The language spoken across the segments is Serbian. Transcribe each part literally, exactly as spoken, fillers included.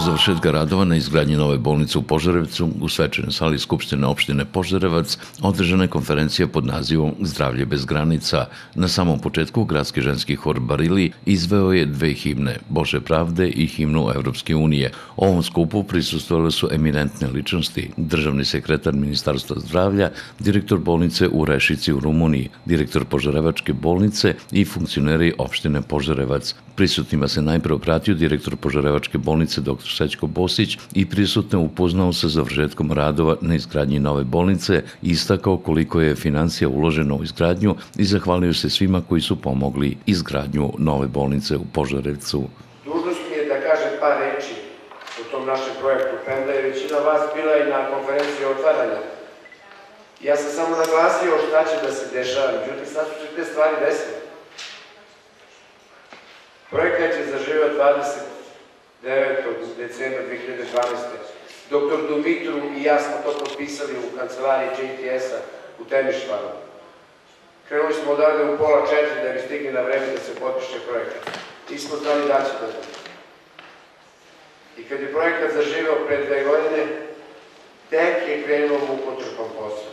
završetka radova na izgradnji nove bolnice u Požarevcu, u svečanoj sali Skupštine opštine Požarevac održana je konferencija pod nazivom Zdravlje bez granica. Na samom početku Gradski ženski hor Barili izveo je dve himne, Bože pravde i himnu Evropske unije. Ovom skupu prisustvovale su eminentne ličnosti, državni sekretar Ministarstva zdravlja, direktor bolnice u Rešici u Rumuniji, direktor Požarevačke bolnice i funkcioneri opštine Požarevac. Prisutnima se najpre obratio direktor Požarevačke bolnice dr Srećko Bosić i prisutne upoznao sa završetkom radova na izgradnji nove bolnice, istakao koliko je financija uloženo u izgradnju i zahvalio se svima koji su pomogli izgradnju nove bolnice u Požarevcu. Dužnost mi je da kažem par reči o tom našem projektu, premda je većina vas bila i na konferenciji otvaranja. Ja sam samo naglasio šta će da se dešava, međutim sad su se te stvari desile. Projekat je zaživio dvadeset devetog decembra dve hiljade dvanaeste. doktor Dumitru i ja smo to potpisali u kancelariji J T S-a u Temišvaru. Krenuli smo odavde u pola četiri da bi stigli na vreme da se potpiše projekat. Nismo znali da će da bude. I kad je projekat zaživio pre dve godine, tek je krenuo mukotrpan posao.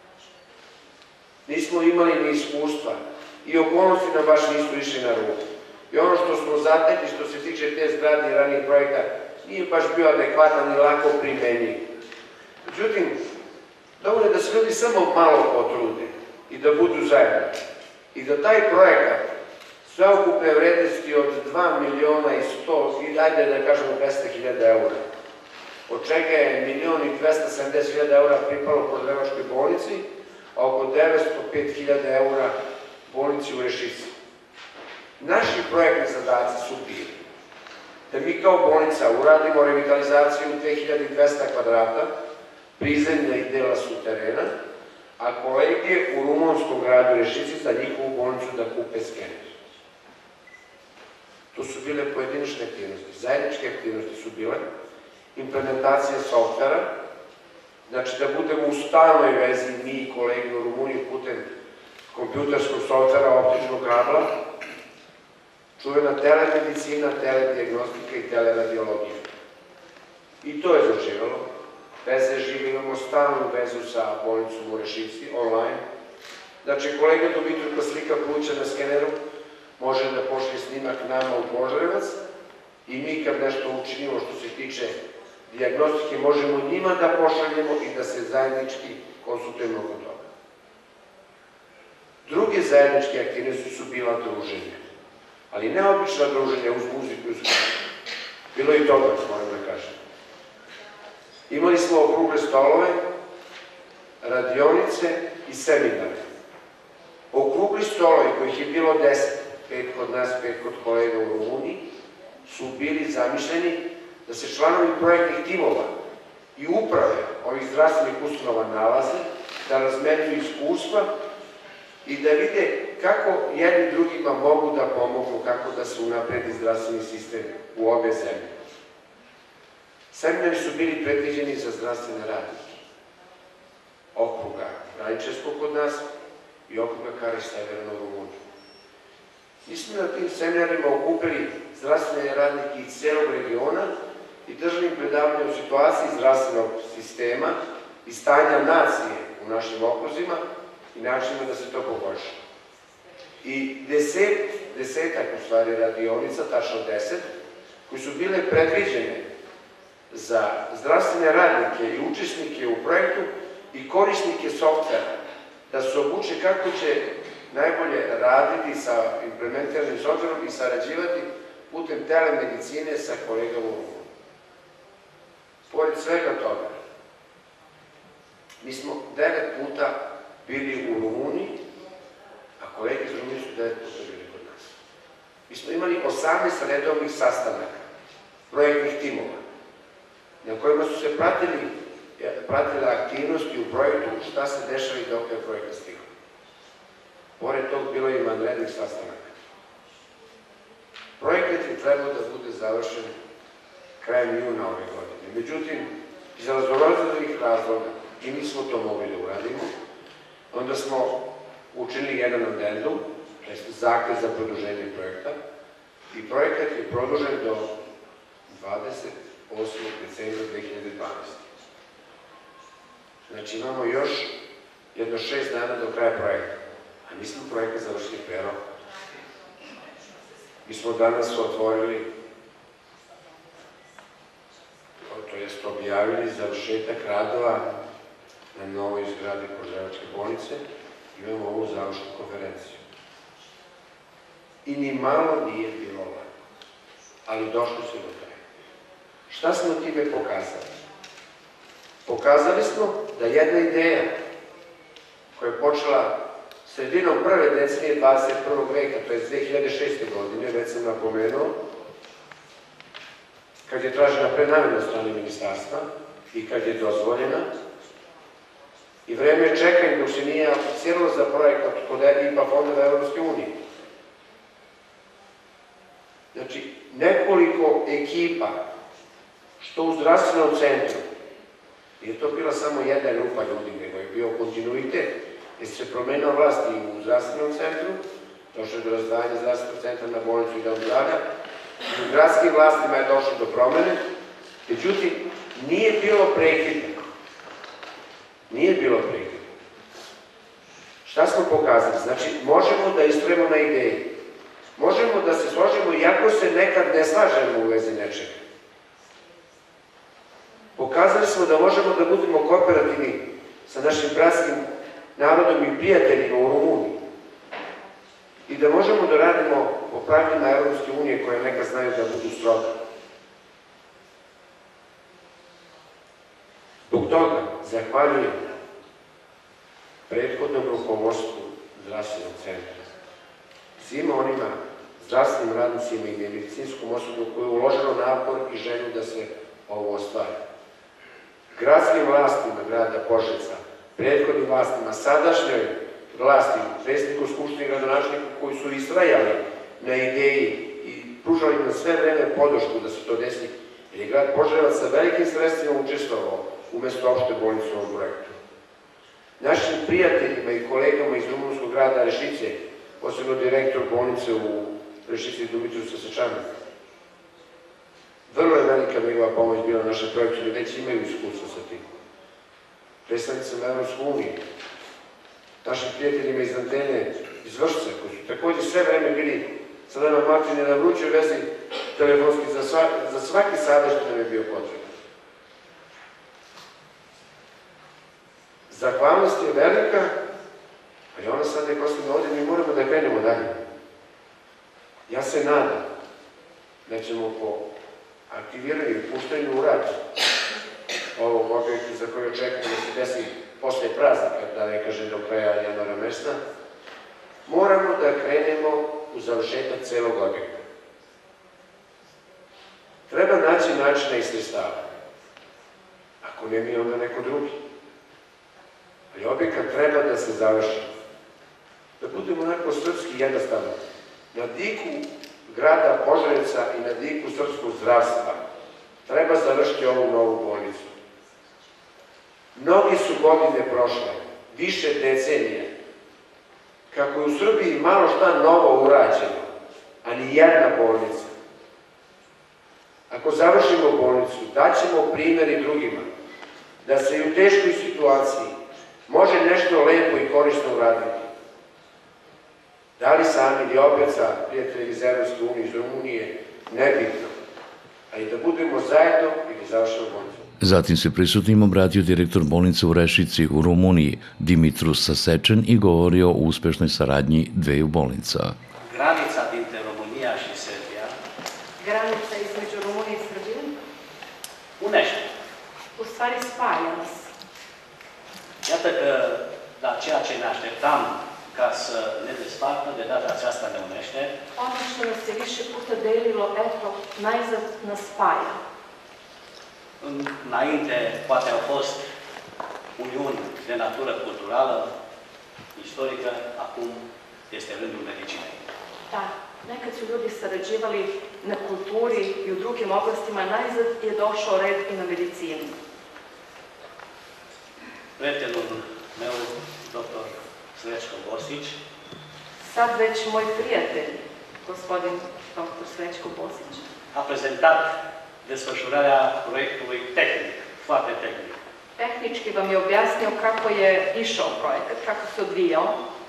Nismo imali ni iskustva i okolnosti nam baš nisu išli na ruku. I ono što smo zatekli, što se tiče te zgrade i ranijih projekta, nije baš bio adekvatan i lako primenjiv. Međutim, dovoljno je da se ljudi samo malo potrude i da budu zajedno. I da taj projekat sveukupne vrednosti od dva miliona i sto, ajde da kažemo dvesta hiljada eura, od čega je milion i dvesta sedamdeset hiljada eura pripalo Požarevačkoj bolnici, a oko devetsto pet hiljada eura bolnici u Rešici. Naši projektni zadaci su bili da mi kao bolnica uradimo revitalizaciju dve hiljade dvesta kvadrata, prizemlja i dela suterena, a kolege u rumunskom gradu Rešici za njihovu bolnicu da kupe skener. To su bile pojedinačne aktivnosti. Zajedničke aktivnosti su bile implementacija softvera, znači da budemo u stalnoj vezi mi i kolege u Rumuniji putem kompjuterskog softvera, optičnog kabla, čuvena telemedicina, telediagnostika i teleradiologija. I to je zaživalo. Veze žive, imamo stalnu vezu sa bolnicom u Rešici, online. Znači, kolega Dumitru ko slika pluća na skeneru može da pošli snimak nama u Požarevac i mi kad nešto učinimo što se tiče diagnostike možemo njima da pošaljemo i da se zajednički konsultujemo oko toga. Druge zajedničke aktivnosti su bila druženja. Ali ne obična druženja uz muziku i uz skoro. Bilo i toga, moram da kažem. Imali smo okrugle stolove, radionice i seminare. Okrugli stolovi, kojih je bilo deset, pet kod nas, pet kod kolega u Rumuniji, su bili zamišljeni da se članovi projektnih timova i uprave ovih zdravstvenih ustanova nalaze, da razmenjuju iskustva i da vide kako jedni drugima mogu da pomogu, kako da se unapredi zdravstveni sistem u obe zemlje. Seminari su bili predviđeni za zdravstvene radnike. Okruga Rajčevskog kod nas i okruga Kare severno Rumunije. Mi smo na tim seminarima okupili zdravstvene radnike iz celog regiona i držali im predavanje o situaciji zdravstvenog sistema i stanja nacije u našim okruzima i načinima da se to poboljša. I deset, desetak u stvari radionica, tačno deset, koji su bile predviđene za zdravstvene radnike i učesnike u projektu i korisnike softvera, da se obuče kako će najbolje raditi sa implementiranim softverom i sarađivati putem telemedicine sa kolegama u Rumuniji. Pored svega toga, mi smo devet puta bili u Rumuniji, a kolege iz Rumunije su devet puta bili kod nas. Mi smo imali osamnaest redovnih sastanaka, projektnih timova, na kojima su se pratile aktivnosti u projektu, šta se dešava i dok je projekat stigao. Pored tog bilo je i vanrednih sastanaka. Projekat je trebao da bude završen krajem juna ove godine. Međutim, iz raznoraznih razloga i mi smo to mogli da uradimo, onda smo učinili jedan addendum, to je zahtev za produženje projekta, i projekat je produžen do dvadeset osmog decembra dve hiljade dvanaeste. Znači imamo još jedno šest dana do kraja projekta, a mi smo projekat završili pre roka. Mi smo danas otvorili, to jest objavili završetak radova na novoj zgradi Požarevačke bolnice, imamo ovu završnu konferenciju. I ni malo nije bilo lako, ali došlo se do kraja. Šta smo time pokazali? Pokazali smo da jedna ideja koja je počela sredinom prve decenije dvadeset prvog veka, to je dve hiljade šeste. godine, već sam napomenuo, kad je tražena prenamena od strane ministarstva i kad je dozvoljena, i vreme je čekanja dok se nije apliciralo za projekat kod I P A fondova Evropske unije. Znači, nekoliko ekipa, što u zdravstvenom centru, nije to bila samo jedna grupa ljudi, nego je bio kontinuitet, jer se promenila vlast i u zdravstvenom centru, došlo je do razdvajanja zdravstvenog centra na bolnicu i dom zdravlja, i u gradskim vlastima je došlo do promene, međutim, nije bilo prekida. Nije bilo prekida. Šta smo pokazali? Znači, možemo da istrujemo na ideji. Možemo da se složimo, iako se nekad ne slažemo u vezi nečega. Pokazali smo da možemo da budemo kooperativni sa našim bratskim narodom i prijateljima u Rumuniji i da možemo da radimo po pravilima Evropske unije koje nekad znaju da budu stroga. Zbog toga zahvaljujem prethodnom rukovodstvu zdravstvenog centra, svima onima zdravstvenim radnicima i medicinskom osoblju koje je uložilo napor i želju da se ovo ostvari. Gradskim vlastima grada Požarevca, prethodnim vlastima, sadašnjoj vlasti, predsjedniku Skupštine i gradonačelniku koji su istrajali na ideji i pružali na sve vreme podršku da se to desi, jer je grad Požarevac sa velikim sredstvima učestvovao umesto opšte bolnice u ovom projektu. Našim prijateljima i kolegama iz rumunskog grada Rešice, posebno direktor bolnice u Rešici Dumitru Sasačanu, vrlo je velika njegova pomoć bila na našem projektu, jer već imaju iskustvo sa tim. Predstavnicama Evropske unije, našim prijateljima iz Antene, iz Vršca, koji su takođe sve vreme bili sa nama Martine na vrućoj vezi telefonski za svaki savjet što nam je bio potreban. Zahvalnost je velika, ali ona sad je posljedno ovdje, mi moramo da krenemo dalje. Ja se nadam da ćemo po aktiviranju i puštanju u rad ovog objekta za koje očekujemo da se desi posle praznika, da ne kažem do kraja januara meseca, moramo da krenemo u završetak celog objekta. Treba naći načina i sredstava. Ako ne mi, onda neko drugi. Ali objekat treba da se završi. Da budemo onako srpski jednostavno. Na diku grada Požarevca i na diku srpskog zdravstva treba završiti ovu novu bolnicu. Mnogi su godine prošle, više decenije, kako je u Srbiji malo šta novo urađeno, a ni jedna bolnica. Ako završimo bolnicu, daćemo primjer i drugima, da se i u teškoj situaciji može nešto lepo i korisno uraditi. Da li sami ili opet sa prijatelji iz Evropske unije, iz Rumunije, nebitno, ali da budemo zajedno i da završimo bolnicu. Zatim se prisutnim obratio direktor bolnice u Rešici u Rumuniji, Dimitru Sasečen, i govorio o uspešnoj saradnji dveju bolnica. Granica dintre Rumunija și Serbia. Granica između Rumunije i Srbije unește. u stvari spaja nas. Iată că la ceea ce ne așteptam ca să ne despartă, de data aceasta ne unește. Ono što nas je više puta delilo, eto, najzad nas spaja. Înainte, poate au fost uniuni de natură culturală, istorică, acum este rândul medicinei. Da, nekad su ljudi sarađivali na kulturi i u drugim oblastima, najzad je došao red i na medicinu. Prietenul meu, doctor Srećko Bosić, Sad već moj prijatelj, gospodin doktor Srećko Bosić, a prezentat desfășurarea proiectului tehnic, foarte tehnic. Tehnički vam je objasnio kako je išao projekat, kako se odvijao.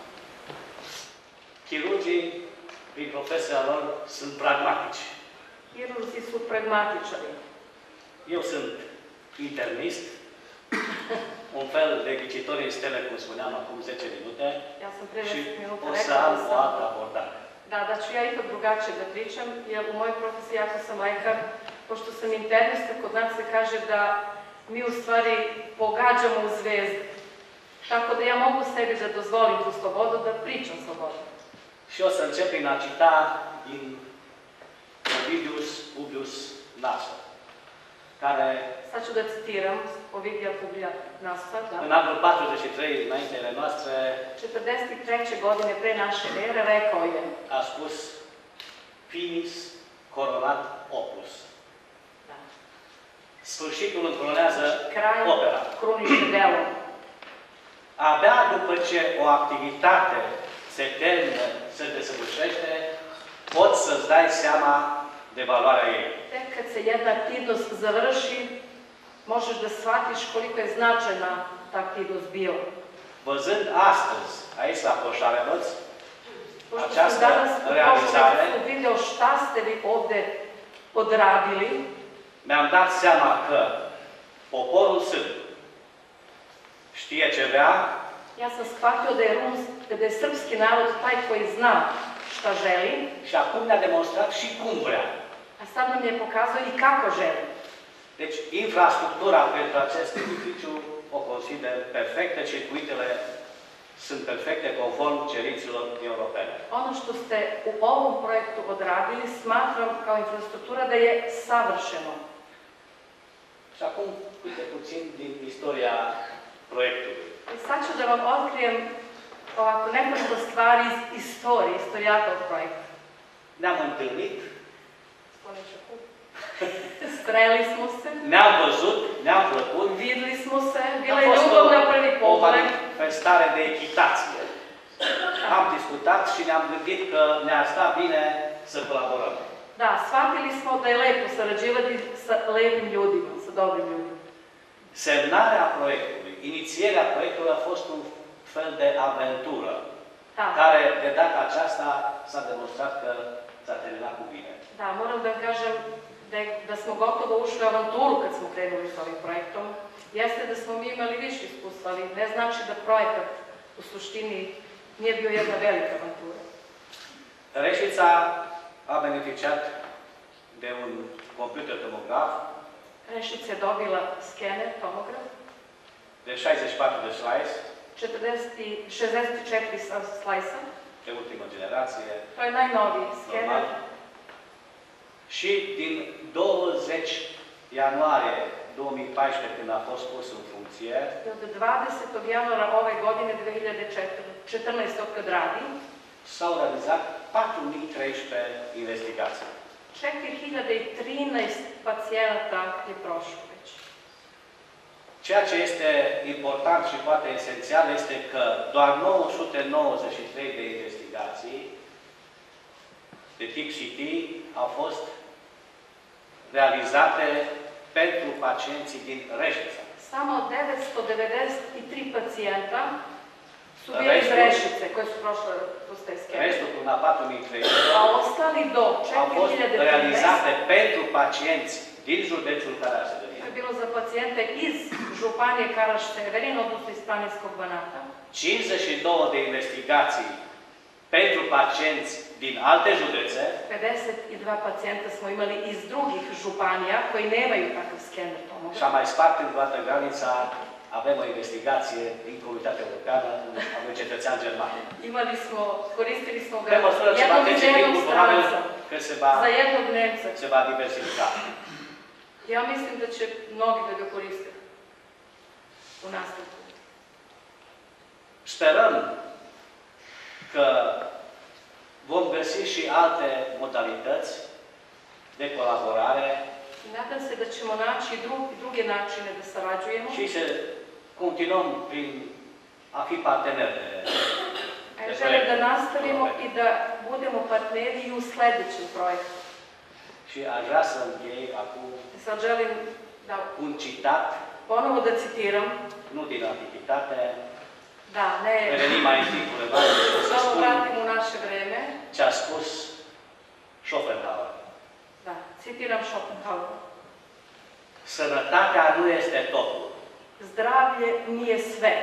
Chirurgii, prin profesia lor, sunt pragmatici. Hirurzi su pragmatičari. Eu sunt internist, un fel de ghicitor în stele, cum spuneam acum zece minute, Ja sam pre și deset minuta o să rekla am da o altă sam... abordare. Da, da ću ja ipak drugačije da pričam, jer u mojoj profesiji, ako sam lekar, pošto sam internista, kod nas se kaže da mi u stvari pogađamo u zvezde. Tako da ja mogu sebi da dozvolim tu slobodu, da pričam slobodno. Și o să încep prin a cita din Ovidius Publius Naso, care Sad ću da citiram Ovidija Publija Nasa, în da. anul patruzeci și trei înaintele noastre četrdeset treće godine pre naše ere rekao je, a spus finis coronat opus. da, Sfârșitul încoronează kraj opera. kruniše delo. Abia după ce o activitate se termină, se desăvârșește, poți să-ți dai seama de valoarea ei. Tek kad se jedna aktivnost završi, možeš da shvatiš koliko je značajna ta aktivnost bila. Văzând astăzi, aici la Poșarevăț, Pošto sam această danas u realizare, prošlosti video šta ste vi ovde odradili, mi-am dat seama că poporul sârb știe ce vrea, ja sam shvatio da je, Rums, da je srpski narod taj koji zna šta želi, și acum ne-a demonstrat și cum vrea. a sad nam je pokazao i kako želi. Deci, infrastructura pentru acest edificiu o consider perfectă, circuitele sunt perfecte conform cerințelor europene. Ono što ste u ovom projektu odradili smatram kao infrastruktura da je savršeno. Și acum, uite puțin din istoria proiectului. I sad ću da vam otkrijem ovako nekoliko stvari iz istorije, istorijata od projekta. Ne-am întâlnit, Streli smo se, ne-am văzut, ne-am plăcut. videli smo se, A bila je fost ljubav na prvi o, o pogled. manifestare de echitație. Am discutat și ne-am gândit că ne-ar sta bine să colaborăm. Da, shvatili smo da je lepo sarađivati sa lepim ljudima, sa dobrim ljudima. Semnarea proiectului, inițierea proiectului a fost un fel de aventură, Da, care de data aceasta s-a demonstrat că s-a terminat cu bine. da, moram da vam kažem da, je- da smo gotovo ušli u avanturu kad smo krenuli s ovim projektom. Jeste da smo mi imali više iskustva, ali ne znači da projekat u suštini nije bio jedna velika avantura. Reșița a beneficiat de un computer tomograf Rešica je dobila skener, tomograf, de șaizeci și patru de slice, četrdeset i- šezdeset četiri slajsa. de ultimă generație, To je najnoviji skener. normal. Și din douăzeci ianuarie două mii paisprezece, când a fost pus în funcție, I od dvadesetog januara ove godine dve hiljade četrnaeste. kad radi, s-au realizat patru mii treisprezece investigații. četiri hiljade trinaest pacijenata je prošlo već. Ceea ce este important și poate esențial este că doar nouă sute nouăzeci și trei de investigații de tip C T au fost realizate pentru pacienții din Reșița. Samo devetsto devedeset tri pacijenta su bili iz Restul- Rešice koje su prošle kroz te skene. Restul, până la patru mii trei sute, A ostali do au fost četiri hiljade trinaest realizate pentru pacienți din județul to Karaseverin, je bilo za pacijente iz Županije Karaš-Severin, odnosno iz Planinskog Banata. cincizeci și doi de investigații pentru pacienți din alte județe pedeset dva pacijenta smo imali iz drugih županija koji nemaju takav skener și tomograf. am mai spart în toată granița, avem o investigație din Comunitatea Europeană a unui cetățean german. Imali smo, koristili smo ga Pe măsură ce va jednog trece dnevnog timpul, probabil stranca că se va, za jednog Nemca. se va diversifica. Ja mislim da će mnogi da ga koriste u nastavku. Sperăm că vom găsi și alte modalități de colaborare Nadam se da ćemo naći dru- druge načine da sarađujemo. și să continuăm prin a fi parteneri de, A ja želim da nastavimo i da budemo partneri i u sledećem projektu. Și aș vrea să închei acum Sad želim da un citat, ponovo da citiram, nu din antichitate, da, ne, revenim mai întâi cu Evanghelie și o să samo spun vratim u naše vreme, ce a spus Schopenhauer. da, citiram Schopenhauer. Sănătatea nu este totul, Zdravlje nije sve,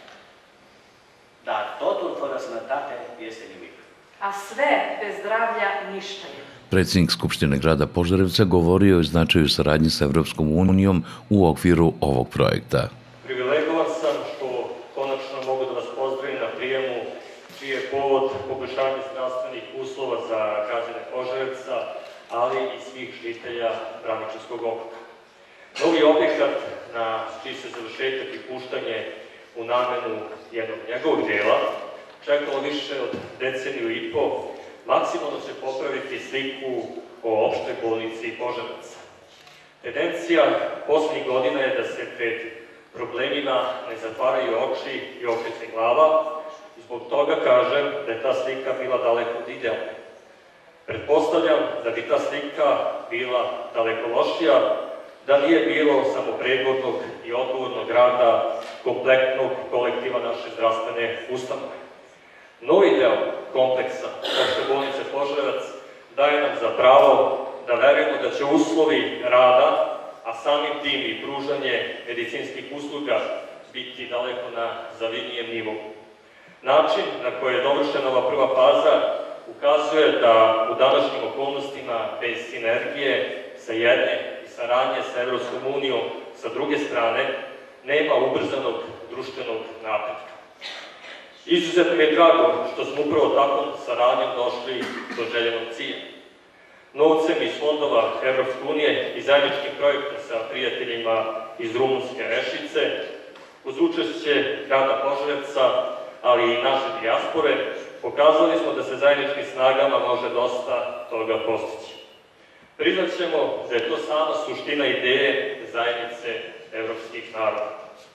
dar totul fără sănătate este nimic. a sve bez zdravlja ništa je. Predsjednik Skupštine grada Požarevca govorio je o značaju saradnje sa Evropskom unijom u okviru ovog projekta. Privilegovan sam što konačno mogu da vas pozdravim na prijemu čiji je povod poboljšanje zdravstvenih uslova za građane Požarevca, ali i svih žitelja Braničevskog okruga. Novi objekat na čiji se završetak i puštanje u namenu jednog njegovog dela čekalo više od deceniju i po, maksimalno će popraviti sliku o opštoj bolnici Požarevac. Tendencija poslednjih godina je da se pred problemima ne zatvaraju oči i okreće glava i zbog toga kažem da je ta slika bila daleko od idealne. Pretpostavljam da bi ta slika bila daleko lošija da nije bilo samo predvodnog i odgovornog rada kompletnog kolektiva naše zdravstvene ustanove. Novi deo kompleksa opšte bolnice Požarevac daje nam za pravo da verujemo da će uslovi rada, a samim tim i pružanje medicinskih usluga biti daleko na zavidnijem nivou. Način na koji je dovršena ova prva faza ukazuje da u današnjim okolnostima bez sinergije sa jedne i saradnje sa Evropskom unijom sa druge strane nema ubrzanog društvenog napretka. Izuzetno mi je drago što smo upravo takvom saradnjom došli do željenog cilja. Novcem iz fondova Evropske unije i zajedničkim projektom sa prijateljima iz Rumunske Rešice, uz učešće grada Požarevca, ali i naše dijaspore, pokazali smo da se zajedničkim snagama može dosta toga postići. Priznat ćemo da je to sama suština ideje zajednice evropskih naroda.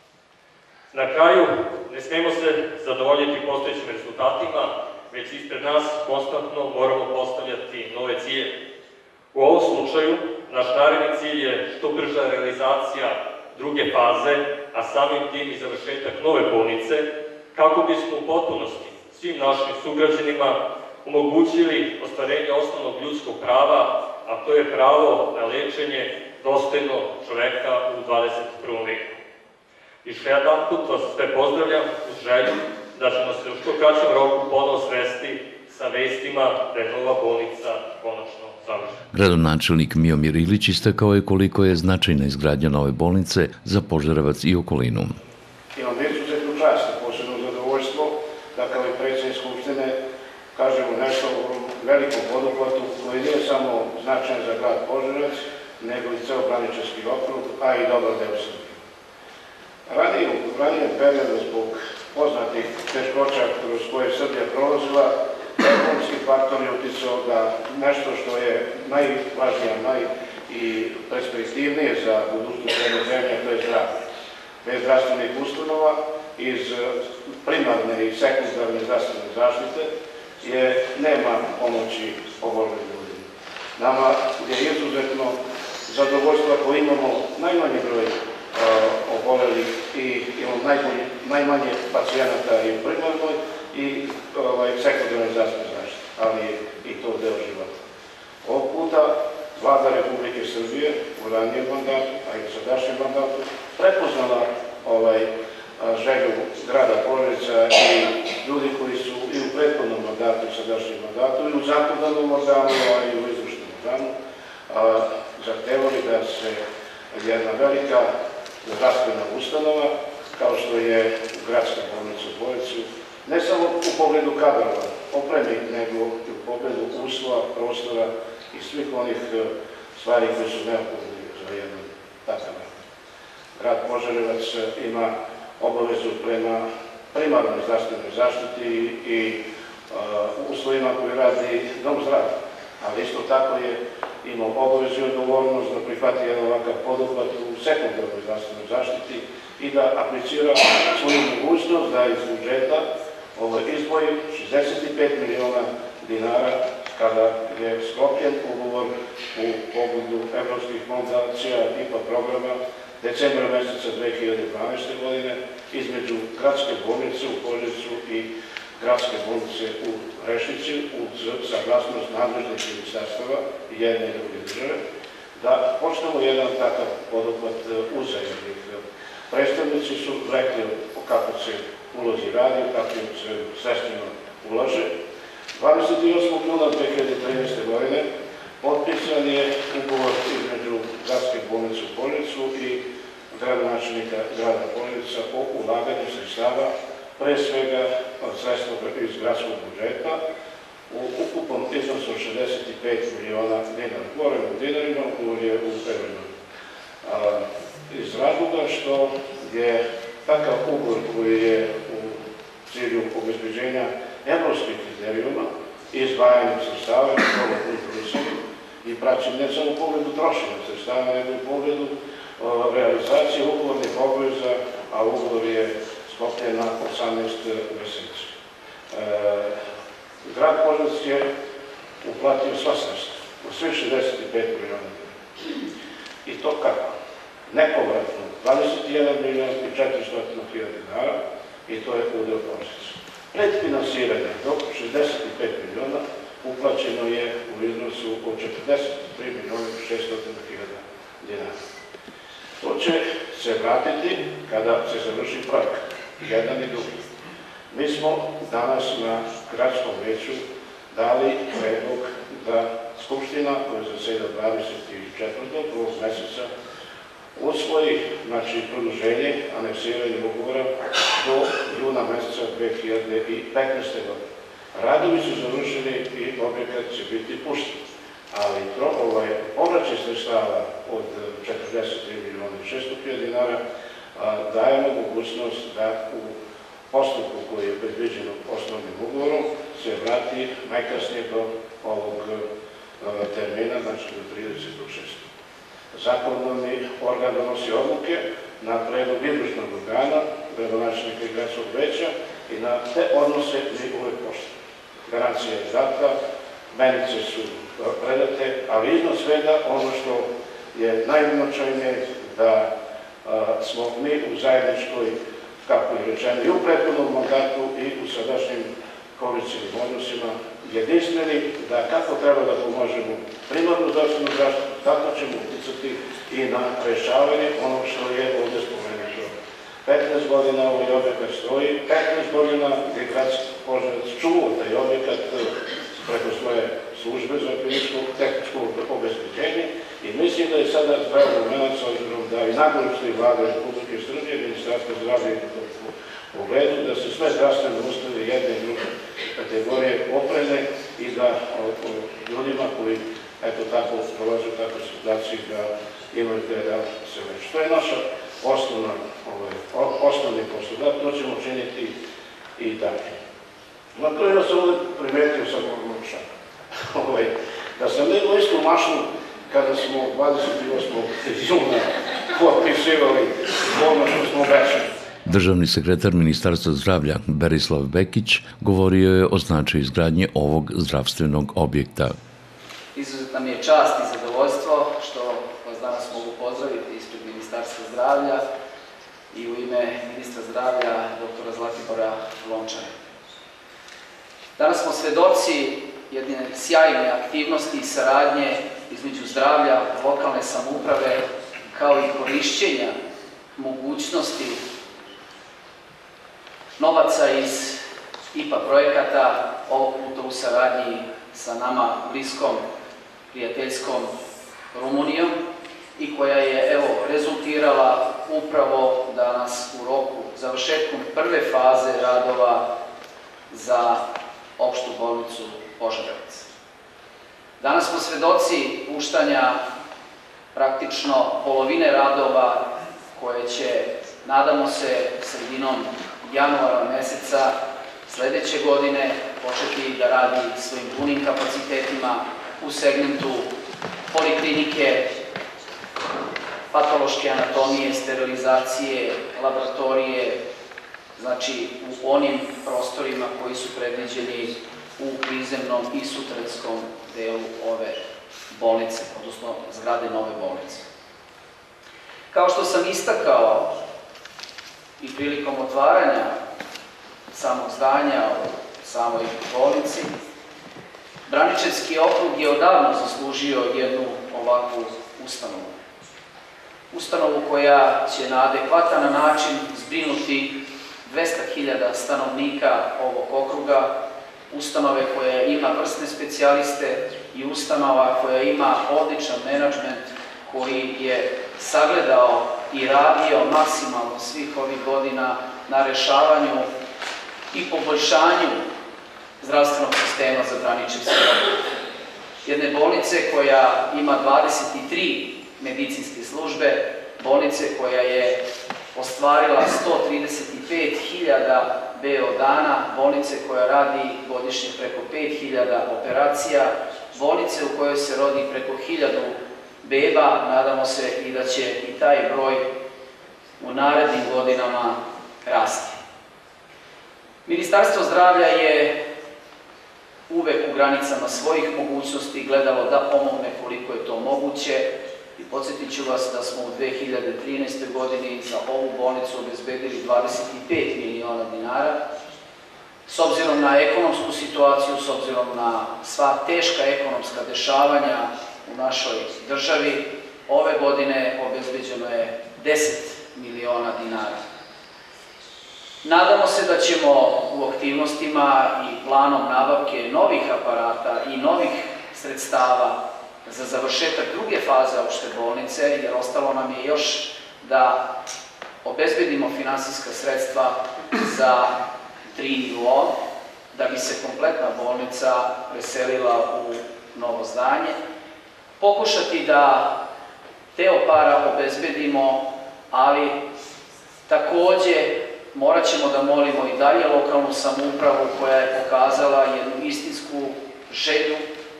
Na kraju, ne smemo se zadovoljiti postojećim rezultatima, već ispred nas konstantno moramo postavljati nove cilje. U ovom slučaju, naš naredni cilj je što brža realizacija druge faze, a samim tim i završetak nove bolnice, kako bismo u potpunosti svim našim sugrađanima omogućili ostvarenje osnovnog ljudskog prava, a to je pravo na lečenje dostojno čoveka u dvadeset prvom veku. I što jedan put vas sve pozdravljam uz želju da ćemo se u što kraćem roku ponovo sresti sa vestima da je nova bolnica konačno završena. Gradonačelnik Miomir Ilić istakao je koliko je značajna izgradnja nove bolnice za Požarevac i okolinu. Imam izuzetnu čast i posebno zadovoljstvo da kao i predsjednik Skupštine kažemo nešto o velikom poduhvatu koji nije samo značajan za grad Požarevac, nego i ceo Braničevski okrug, a i dobar deo Srbije. Ranije, u ranijem periodu zbog poznatih teškoća kroz koje je Srbija prolazila, ekonomski faktor je uticao da nešto što je najvažnije, naj i perspektivnije za budućnost jedne zemlje, to je zdravlje. Bez zdravstvenih ustanova iz primarne i sekundarne zdravstvene zaštite je nema pomoći obolelim ljudima. Nama je izuzetno zadovoljstvo ako imamo najmanji broj obolelih i imamo najbolji, najmanje pacijenata i u primarnoj i ovaj, sekundarnoj zdravstvenoj zaštiti, ali i to deo života. Ovog puta Vlada Republike Srbije u ranijem mandatu, a i u sadašnjem mandatu, prepoznala ovaj, želju grada Požarevca i ljudi koji su i u prethodnom mandatu i sadašnjem mandatu i u zakonodavnom organu, a i u izvršnom organu zahtevali da se jedna velika zdravstvena ustanova, kao što je gradska bolnica u Bojevcu, ne samo u pogledu kadrova, opremi, nego i u pogledu uslova, prostora i svih onih stvari koje su neophodne za jedan takav rad. Grad Požarevac ima obavezu prema primarnoj zdravstvenoj zaštiti i uslovima koji radi dom zdravlja, ali isto tako je imao obavezu i odgovornost da prihvati jedan ovakav poduhvat u sekundarnoj zdravstvenoj zaštiti i da aplicira svoju mogućnost da iz budžeta izdvoji šezdeset pet miliona dinara kada je sklopljen ugovor u pogledu evropskih fondacija I P A programa decembra meseca dve hiljade dvanaeste. godine između Gradske bolnice u Požarevcu I Gradske bolnice u Rešnici uz saglasnost nadležnih ministarstava jedne I druge države, da počnemo jedan takav poduhvat uzajamnih. Predstavnici su rekli kako se ulozi radi, kako se sredstveno ulaže. dvadeset osmog juna dve hiljade trinaeste. godine potpisan je ugovor između Gradske bolnice u Požarevcu I gradonačelnika grada Požarevca o ulaganju sredstava, pre svega sredstva iz gradskog budžeta, u ukupnom iznosu šezdeset pet miliona dinara. Govorim u dinarima, ugovor je u evrima. Iz razloga što je takav ugovor koji je u cilju obezbeđenja evropskih kriterijuma i izdvajanja sredstava i praćen ne samo u pogledu trošenja sredstava, nego u pogledu realizacije ugovornih obaveza, a ugovor je sklopljen na osamnaest meseci. Grad Požarevac je uplatio sva sredstva, u sve šezdeset pet miliona. I to kako? Nepovratno dvadeset jedan milion I četiristo hiljada dinara i to je udeo Požarevca. Predfinansiranje do šezdeset pet miliona uplaćeno je u iznosu od četrdeset tri miliona I šesto hiljada dinara. To će se vratiti kada se završi projekat, jedan I drugi. Mi smo danas na gradskom veću dali predlog da Skupština, koja zaseda dvadeset četvrtog ovog meseca, usvoji, znači, produženje, aneksiranje ugovora do juna meseca dve hiljade petnaeste. godine. Radovi su završeni I objekat će biti pušten, ali povraćaj sredstava od četrdeset tri miliona I šesto hiljada dinara dajemo mogućnost da u postupku koji je predviđeno osnovnim ugovorom se vrati najkasnije do ovog termina, znači do tridesetog šestog Zakonodavni organ donosi odluke na predlog izvršnog organa, gradonačelnika I gradskog veća i na te odnose mi uvek poštujemo. Garancija je data, menice su predate, ali iznad svega ono što je najznačajnije da smo mi u zajedničkoj, kako je rečeno, I u prethodnom mandatu I u sadašnjim koalicijnim odnosima jedinstveni da kako treba da pomožemo primarnu zdravstvenu zaštitu, tako ćemo uticati I na rešavanje ono što je ovde spomenuto. petnaest godina ovaj objekat stoji, petnaest godina je Gradski Požarevac čuvao taj objekat preko svoje službe za kliničko-tehničko obezbeđenje i mislim da je sada zdrav moment s obzirom da I nagovište Vlade Republike Srbije, Ministarstvo zdravlja I u pogledu da se sve zdravstvene ustanove jedne I druge kategorije opreme I da ljudima koji eto tako prolaze u takvoj situaciji da imaju gde da se leče. To je naša osnovni postulat, to ćemo činiti I dalje. Na to ja sam ovdje primetio sa Gorgoča, da sam nego istu mašnu kada smo dvadeset osmog juna potpisivali ono što smo obećali. Državni sekretar Ministarstva zdravlja Berislav Bekić govorio je o značaju izgradnje ovog zdravstvenog objekta. Izuzetna mi je čast I zadovoljstvo što vas danas mogu pozdraviti ispred Ministarstva zdravlja I u ime ministra zdravlja doktora Zlatibora Lončara. Danas smo svedoci jedne sjajne aktivnosti I saradnje između zdravlja, lokalne samouprave, kao I korišćenja mogućnosti novaca iz I P A projekata, ovog puta u saradnji sa nama bliskom, prijateljskom Rumunijom I koja je, evo, rezultirala upravo danas u roku završetkom prve faze radova za opštu bolnicu Požarevac. Danas smo svedoci puštanja praktično polovine radova koje će, nadamo se, sredinom januara meseca sledeće godine početi da radi svojim punim kapacitetima u segmentu poliklinike, patološke anatomije, sterilizacije, laboratorije, znači u onim prostorima koji su predviđeni u prizemnom i suterskom delu ove bolnice, odnosno zgrade nove bolnice. Kao što sam istakao i prilikom otvaranja samog zdanja u samoj bolnici, Braničevski okrug je odavno zaslužio jednu ovakvu ustanovu. Ustanovu koja će na adekvatan način zbrinuti dvesta hiljada stanovnika ovog okruga, ustanove koja ima vrsne specijaliste i ustanova koja ima odličan menadžment koji je sagledao i radio maksimalno svih ovih godina na rešavanju i poboljšanju zdravstvenog sistema za Braničevski okrug. Jedne bolnice koja ima dvadeset tri medicinske službe, bolnice koja je ostvarila sto trideset pet hiljada beodana, bolnice koja radi godišnje preko pet hiljada operacija, bolnice u kojoj se rodi preko hiljadu beba, nadamo se i da će i taj broj u narednim godinama rasti. Ministarstvo zdravlja je uvek u granicama svojih mogućnosti gledalo da pomogne koliko je to moguće i podsjetit ću vas da smo u dve hiljade trinaestoj. godini za ovu bolnicu obezbedili dvadeset pet miliona dinara. S obzirom na ekonomsku situaciju, s obzirom na sva teška ekonomska dešavanja u našoj državi, ove godine obezbeđeno je deset miliona dinara. Nadamo se da ćemo u aktivnostima i planom nabavke novih aparata i novih sredstava za završetak druge faze opšte bolnice, jer ostalo nam je još da obezbedimo finansijska sredstva za tri nivoa, da bi se kompletna bolnica preselila u novo zdanje, pokušati da deo para obezbedimo, ali takođe morat ćemo da molimo i dalje lokalnu samoupravu koja je pokazala jednu istinsku želju,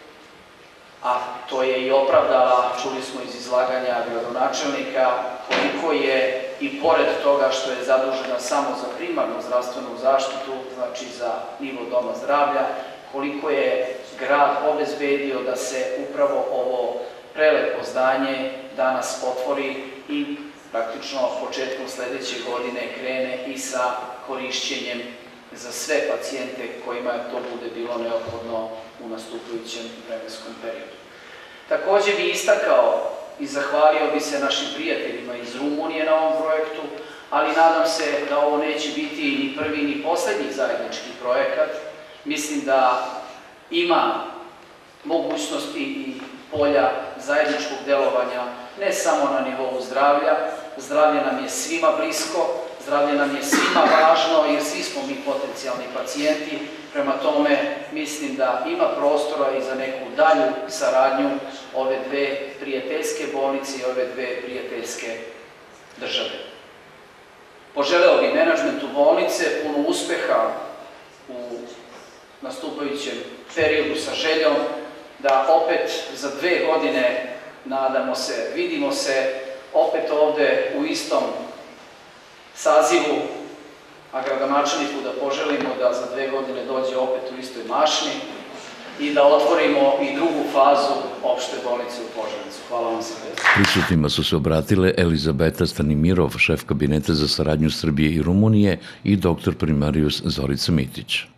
a to je i opravdala, čuli smo iz izlaganja gradonačelnika, koliko je i pored toga što je zadužena samo za primarnu zdravstvenu zaštitu, znači za nivo doma zdravlja, koliko je grad obezbedio da se upravo ovo prelepo zdanje danas otvori i praktično početkom sledeće godine krene i sa korišćenjem za sve pacijente kojima to bude bilo neophodno u nastupajućem vremenskom periodu. Takođe bi istakao i zahvalio bi se našim prijateljima iz Rumunije na ovom projektu, ali nadam se da ovo neće biti ni prvi ni poslednji zajednički projekat. Mislim da ima mogućnosti i polja zajedničkog delovanja ne samo na nivou zdravlja. Zdravlje nam je svima blisko, zdravlje nam je svima važno jer svi smo mi potencijalni pacijenti. Prema tome mislim da ima prostora i za neku dalju saradnju ove dve prijateljske bolnice i ove dve prijateljske države. Poželeo bi menadžmentu bolnice puno uspeha u nastupajućem periodu sa željom da opet za dve godine, nadamo se, vidimo se opet ovde u istom sazivu, a gradonačelniku da poželimo da za dve godine dođe opet u istoj mašni i da otvorimo i drugu fazu opšte bolnice u Požarevcu. Hvala vam se. Prisutnima su se obratile Elizabeta Stanimirov, šef kabineta za saradnju Srbije i Rumunije, i doktor primarius Zorica Mitić.